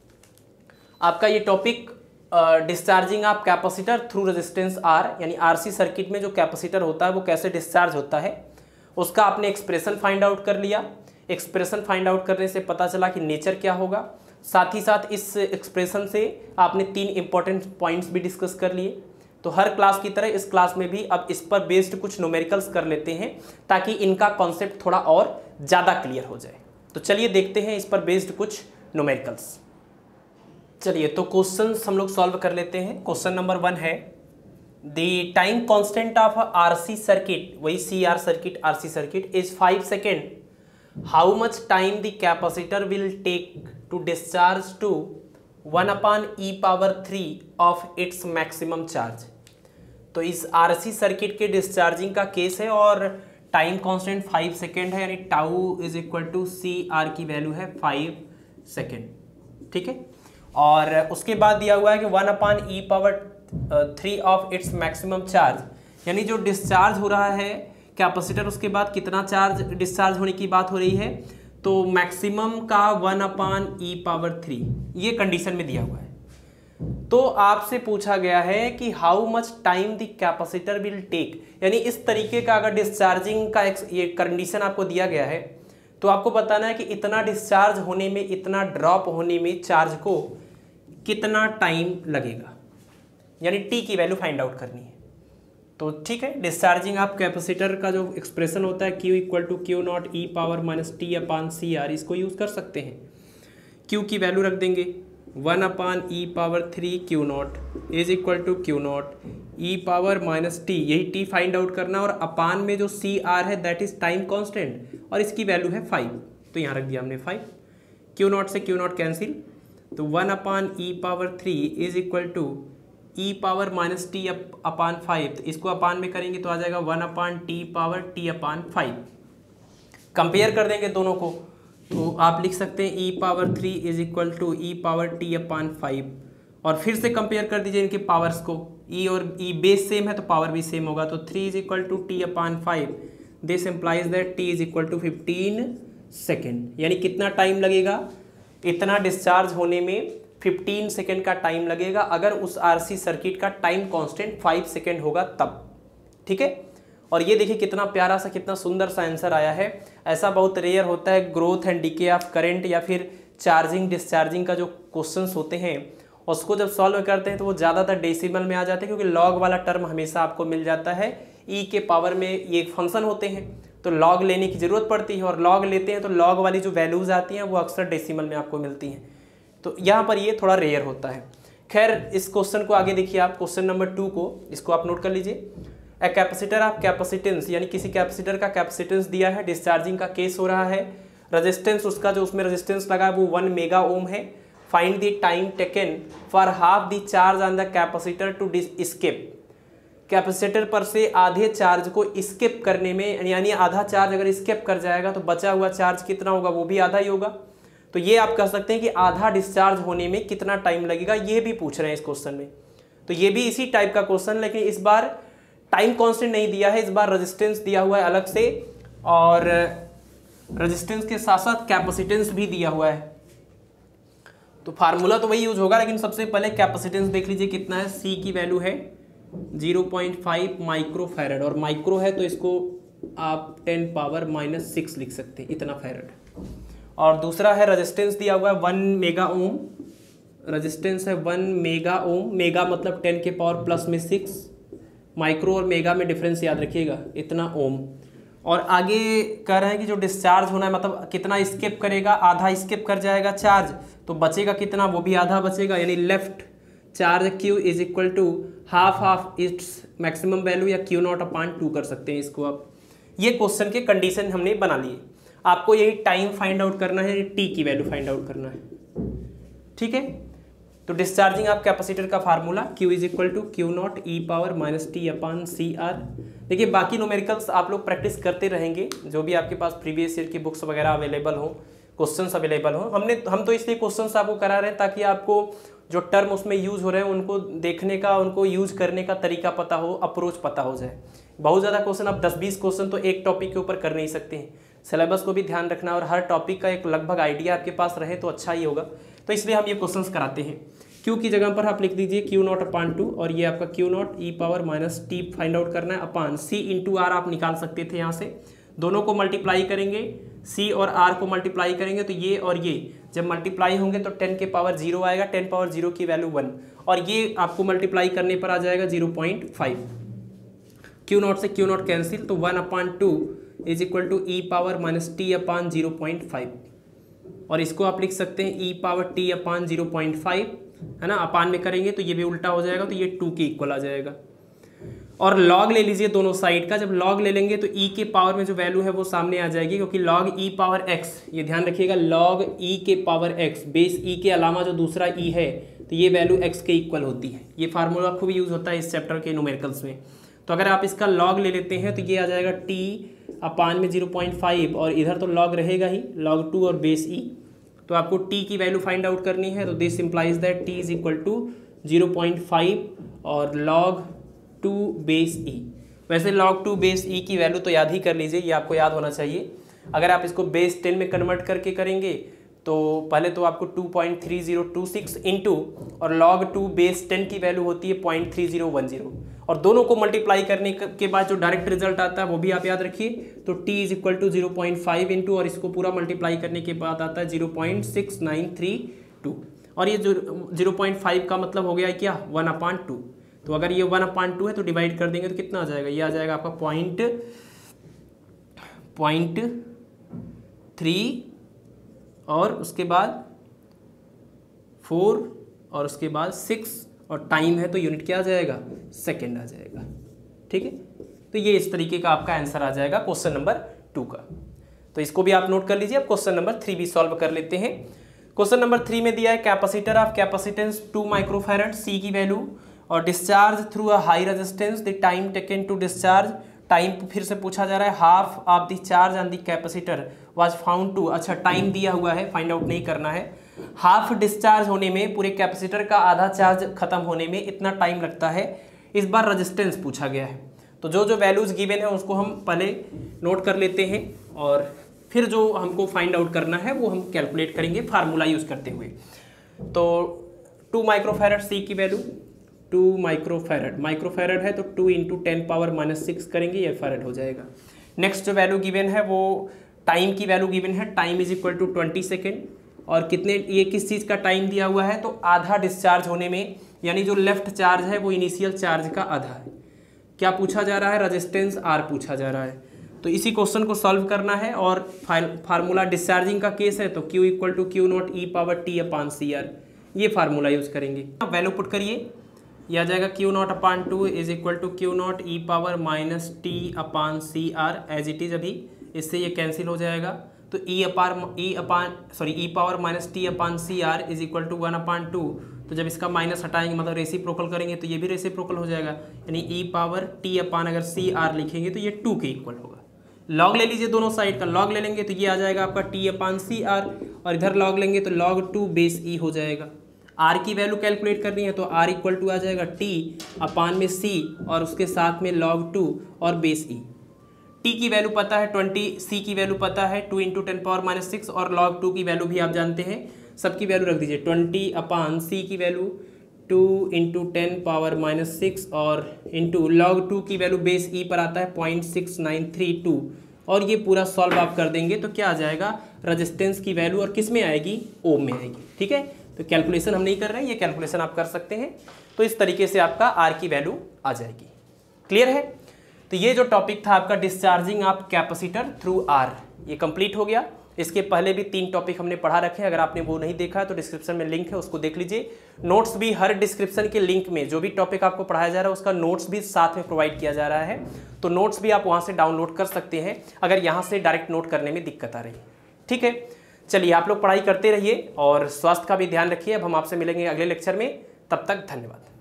आपका ये topic discharging of capacitor through resistance R, यानी आरसी सर्किट में जो कैपेसिटर होता है वो कैसे डिस्चार्ज होता है, उसका आपने एक्सप्रेशन फाइंड आउट कर लिया। एक्सप्रेशन फाइंड आउट करने से पता चला कि नेचर क्या होगा, साथ ही साथ इस एक्सप्रेशन से आपने 3 इंपॉर्टेंट पॉइंट्स भी डिस्कस कर लिए। तो हर क्लास की तरह इस क्लास में भी अब इस पर बेस्ड कुछ न्यूमेरिकल्स कर लेते हैं ताकि इनका कॉन्सेप्ट थोड़ा और ज़्यादा क्लियर हो जाए। तो चलिए देखते हैं इस पर बेस्ड कुछ न्यूमेरिकल्स। चलिए तो क्वेश्चंस हम लोग सॉल्व कर लेते हैं। क्वेश्चन नंबर 1 है the time constant of RC circuit, वही CR circuit, RC circuit is 5 second. How much time the capacitor will take to discharge to 1/e³ of its maximum charge. तो इस आरसी सर्किट के डिस्चार्जिंग का केस है और टाइम कांस्टेंट 5 सेकेंड है, यानी tau is equal to C R की वैल्यू है 5 सेकेंड, ठीक है। और उसके बाद दिया हुआ है कि 1/e⁻³ of its maximum charge, यानी जो डिस्चार्ज हो रहा है कैपेसिटर, उसके बाद कितना चार्ज डिस्चार्ज होने की बात हो रही है, तो मैक्सिमम का 1/e⁻³ ये कंडीशन में दिया हुआ है। तो आपसे पूछा गया है कि how much time the capacitor will take, यानी इस तरीके का अगर डिस्चार्जिंग का ये कंडीशन आपको दिया गया है तो आपको बताना है कि इतना डिस्चार्ज होने में, इतना ड्रॉप होने में चार्ज को कितना टाइम लगेगा, यानी टी की वैल्यू फाइंड आउट करनी है। तो ठीक है, डिस्चार्जिंग आप कैपेसिटर का जो एक्सप्रेशन होता है Q इक्वल टू Q0e⁻t/CR, इसको यूज़ कर सकते हैं। Q की वैल्यू रख देंगे 1/e⁻³ Q0 is equal to Q0e⁻t, यही t फाइंड आउट करना, और अपान में जो CR है दैट इज टाइम कांस्टेंट, और इसकी वैल्यू है 5, तो यहाँ रख दिया हमने 5। Q0 से Q0 कैंसिल, तो 1/e⁻³ is equal to e⁻t/5, तो इसको अपान में करेंगे तो आ जाएगा 1/t/5। कंपेयर कर देंगे दोनों को, तो आप लिख सकते हैं e⁻³ is equal to e⁻t/5, और फिर से कंपेयर कर दीजिए इनके पावर्स को, e और e बेस सेम है तो पावर भी सेम होगा, तो 3 is equal to t/5, this implies that t is equal to 15 second, यानी कितना टाइम लगेगा, इतना डिस्चार्ज होने में 15 सेकेंड का टाइम लगेगा, अगर उस आरसी सर्किट का टाइम कांस्टेंट 5 सेकेंड होगा तब, ठीक है। और ये देखिए कितना प्यारा सा, कितना सुंदर सा आंसर आया है। ऐसा बहुत रेयर होता है, growth and decay of current या फिर चार्जिंग डिस्चार्जिंग का जो क्वेश्चंस होते हैं उसको जब सॉल्व करते हैं तो वो ज़्यादातर डेसिमल में आ जाते हैं, क्योंकि लॉग वाला टर्म हमेशा आपको मिल जाता है। ई के पावर में ये फंक्शन होते हैं तो लॉग लेने की ज़रूरत पड़ती है, और लॉग लेते हैं तो लॉग वाली जो वैल्यूज़ आती हैं वो अक्सर डेसिमल में आपको मिलती हैं, तो यहाँ पर ये थोड़ा रेयर होता है। खैर, इस क्वेश्चन को आगे देखिए आप, क्वेश्चन नंबर 2 को, इसको आप नोट कर लीजिए। ए कैपेसिटर ऑफ कैपेसिटेंस, यानी किसी कैपेसिटर का कैपेसिटेंस दिया है, डिस्चार्जिंग का केस हो रहा है, रेजिस्टेंस उसका जो उसमें रेजिस्टेंस लगा है वो 1 मेगा ओम है। Find the time taken for half the charge on the capacitor to skip, capacitor पर से आधे चार्ज को स्किप करने में, यानी आधा चार्ज अगर स्किप कर जाएगा तो बचा हुआ चार्ज कितना होगा, वो भी आधा ही होगा। तो ये आप कह सकते हैं कि आधा डिस्चार्ज होने में कितना टाइम लगेगा, ये भी पूछ रहे हैं इस क्वेश्चन में। तो ये भी इसी टाइप का क्वेश्चन, लेकिन इस बार टाइम कांस्टेंट नहीं दिया है, इस बार रेजिस्टेंस दिया हुआ है अलग से, और रेजिस्टेंस के साथ साथ कैपेसिटेंस भी दिया हुआ है। तो फार्मूला तो वही यूज होगा, लेकिन सबसे पहले कैपेसिटेंस देख लीजिए कितना है। C की वैल्यू है 0.5 माइक्रोफैरड, और माइक्रो है तो इसको आप 10⁻⁻6 लिख सकते हैं, इतना फैरड। और दूसरा है रेजिस्टेंस दिया हुआ है 1 मेगा ओम, रेजिस्टेंस है 1 मेगा ओम, मेगा मतलब 10⁻+6, माइक्रो और मेगा में डिफरेंस याद रखिएगा, इतना ओम। और आगे कह रहे हैं कि जो डिस्चार्ज होना है मतलब कितना स्किप करेगा, आधा स्किप कर जाएगा चार्ज, तो बचेगा कितना, वो भी आधा बचेगा, यानी left charge Q is equal to half of its maximum value, या Q0/2 कर सकते हैं इसको आप। ये क्वेश्चन के कंडीशन हमने बना लिए, आपको यही टाइम फाइंड आउट करना है, टी की वैल्यू फाइंड आउट करना है, ठीक है। तो डिस्चार्जिंग आप कैपेसिटर का formula Q is equal to Q0e⁻t/CR। देखिए बाकी न्यूमेरिकल्स आप लोग प्रैक्टिस करते रहेंगे, जो भी आपके पास प्रीवियस ईयर की बुक्स वगैरह अवेलेबल हो, क्वेश्चंस अवेलेबल हो। हम तो इसलिए क्वेश्चंस आपको करा रहे हैं ताकि आपको जो टर्म उसमें यूज हो रहे हैं उनको देखने का, उनको यूज करने का तरीका पता हो, अप्रोच पता हो जाए। बहुत ज़्यादा क्वेश्चन, आप 10-20 क्वेश्चन तो एक टॉपिक के ऊपर कर नहीं सकते हैं, सिलेबस को भी ध्यान रखना, और हर टॉपिक का एक लगभग आइडिया आपके पास रहे तो अच्छा ही होगा। तो इसलिए हम ये क्वेश्चंस कराते हैं। Q की जगह पर आप लिख दीजिए Q0/2, और ये आपका Q0e⁻t फाइंड आउट करना है, अपान C × R आप निकाल सकते थे यहाँ से। दोनों को मल्टीप्लाई करेंगे, C और R को मल्टीप्लाई करेंगे तो ये और ये जब मल्टीप्लाई होंगे तो 10⁻0 आएगा, 10⁻0 की वैल्यू 1, और ये आपको मल्टीप्लाई करने पर आ जाएगा 0.5। Q0 से Q0 कैंसिल, तो 1/2 इज इक्वल टू e⁻t/0.5, और इसको आप लिख सकते हैं e⁻t/0.5, है ना, अपान में करेंगे तो ये भी उल्टा हो जाएगा, तो ये 2 के इक्वल आ जाएगा। और लॉग ले लीजिए दोनों साइड का, जब लॉग ले लेंगे तो e के पावर में जो वैल्यू है वो सामने आ जाएगी, क्योंकि log e⁻x, ये ध्यान रखिएगा, log e के पावर x, बेस e के अलावा जो दूसरा e है तो ये वैल्यू x के इक्वल होती है। ये फार्मूला खूब यूज होता है इस चैप्टर के न्यूमेरिकल्स में। तो अगर आप इसका लॉग ले लेते हैं तो ये आ जाएगा t अपान में 0.5 और इधर तो लॉग रहेगा ही, log 2 और बेस e। तो आपको t की वैल्यू फाइंड आउट करनी है, तो this implies that t is equal to 0.5 और log 2 बेस e। वैसे log 2 बेस e की वैल्यू तो याद ही कर लीजिए, ये आपको याद होना चाहिए। अगर आप इसको बेस 10 में कन्वर्ट करके करेंगे तो पहले तो आपको 2.3026 इंटू और log 2 बेस 10 की वैल्यू होती है 0.3010 और दोनों को मल्टीप्लाई करने के बाद जो डायरेक्ट रिजल्ट आता है वो भी आप याद रखिए। तो t is equal to 0.5 into और इसको पूरा मल्टीप्लाई करने के बाद आता है 0.6932 और ये जो 0.5 का मतलब हो गया है क्या 1/2। तो अगर ये 1/2 है तो डिवाइड कर देंगे तो कितना आ जाएगा, ये आ जाएगा आपका 0.3 और उसके बाद 4 और उसके बाद 6 और टाइम है तो यूनिट क्या आ जाएगा, सेकेंड आ जाएगा। ठीक है, तो ये इस तरीके का आपका आंसर आ जाएगा क्वेश्चन नंबर 2 का। तो इसको भी आप नोट कर लीजिए। अब क्वेश्चन नंबर 3 भी सॉल्व कर लेते हैं। क्वेश्चन नंबर 3 में दिया है capacitor of capacitance 2 microfarad C की वैल्यू और discharge through a high resistance the time taken to discharge. Time फिर से पूछा जा रहा है, half of the charge on the capacitor was found to. अच्छा, टाइम दिया हुआ है, फाइंड आउट नहीं करना है। हाफ डिस्चार्ज होने में, पूरे कैपेसिटर का आधा चार्ज खत्म होने में इतना टाइम लगता है। इस बार रेजिस्टेंस पूछा गया है, तो जो जो वैल्यूज गिवन है उसको हम पहले नोट कर लेते हैं और फिर जो हमको फाइंड आउट करना है वो हम कैलकुलेट करेंगे फार्मूला यूज करते हुए। तो 2 माइक्रोफैरड सी की वैल्यू 2 माइक्रोफैरड, माइक्रोफैरड है तो 2 × 10⁻⁻6 करेंगे, ये फैरड हो जाएगा। नेक्स्ट जो वैल्यू गिवन है वो टाइम की वैल्यू गिवन है, time is equal to 20 second और कितने, ये किस चीज़ का टाइम दिया हुआ है, तो आधा डिस्चार्ज होने में, यानी जो लेफ्ट चार्ज है वो इनिशियल चार्ज का आधा है। क्या पूछा जा रहा है, रेजिस्टेंस आर पूछा जा रहा है। तो इसी क्वेश्चन को सॉल्व करना है और फार्मूला डिस्चार्जिंग का केस है तो Q equal to Q0 e⁻t/CR, ये फार्मूला यूज करेंगे। वैल्यू पुट करिए, यह आ जाएगा Q0/2 is equal to Q0 e⁻t/CR as it is. अभी इससे ये कैंसिल हो जाएगा तो e⁻t/CR इज इक्वल टू 1/2। तो जब इसका माइनस हटाएंगे मतलब रेसिप्रोकल करेंगे तो ये भी रेसिप्रोकल हो जाएगा, यानी e⁻t/ अगर CR लिखेंगे तो ये 2 के इक्वल होगा। लॉग ले लीजिए, दोनों साइड का लॉग ले लेंगे तो ये आ जाएगा आपका t/CR और इधर लॉग लेंगे तो log 2 बेस e हो जाएगा। r की वैल्यू कैलकुलेट करनी है तो r इक्वल टू आ जाएगा t/c और उसके साथ में log 2 और बेस e। t की वैल्यू पता है 20, c की वैल्यू पता है 2 × 10⁻⁻6 और log 2 की वैल्यू भी आप जानते हैं। सबकी वैल्यू रख दीजिए, 20/c की वैल्यू 2 × 10⁻⁻6 और इंटू log 2 की वैल्यू बेस e पर आता है 0.6932 और ये पूरा सॉल्व आप कर देंगे तो क्या आ जाएगा, रेजिस्टेंस की वैल्यू और किस में आएगी, ओम में आएगी। ठीक है, तो कैलकुलेशन हम नहीं कर रहे हैं, ये कैलकुलेशन आप कर सकते हैं। तो इस तरीके से आपका आर की वैल्यू आ जाएगी। क्लियर है, तो ये जो टॉपिक था आपका discharging of capacitor through R, ये कंप्लीट हो गया। इसके पहले भी 3 टॉपिक हमने पढ़ा रखे हैं, अगर आपने वो नहीं देखा है तो डिस्क्रिप्शन में लिंक है, उसको देख लीजिए। नोट्स भी हर डिस्क्रिप्शन के लिंक में जो भी टॉपिक आपको पढ़ाया जा रहा है उसका नोट्स भी साथ में प्रोवाइड किया जा रहा है, तो नोट्स भी आप वहाँ से डाउनलोड कर सकते हैं अगर यहाँ से डायरेक्ट नोट करने में दिक्कत आ रही है। ठीक है, चलिए आप लोग पढ़ाई करते रहिए और स्वास्थ्य का भी ध्यान रखिए। अब हम आपसे मिलेंगे अगले लेक्चर में, तब तक धन्यवाद।